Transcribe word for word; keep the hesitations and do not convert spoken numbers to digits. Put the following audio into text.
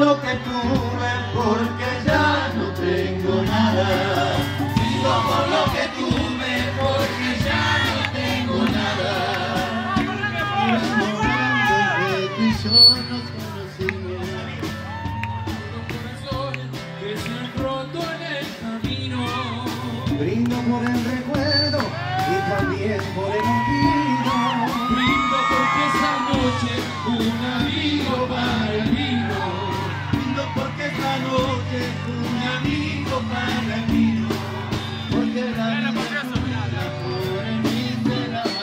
lo que tuve porque ya no tengo nada. Brindo por lo que tuve porque ya no tengo nada. Desde tú y yo nos conocimos. Que se han roto en el camino. Brindo por el recuerdo y también por el olvido. Brindo porque esa noche una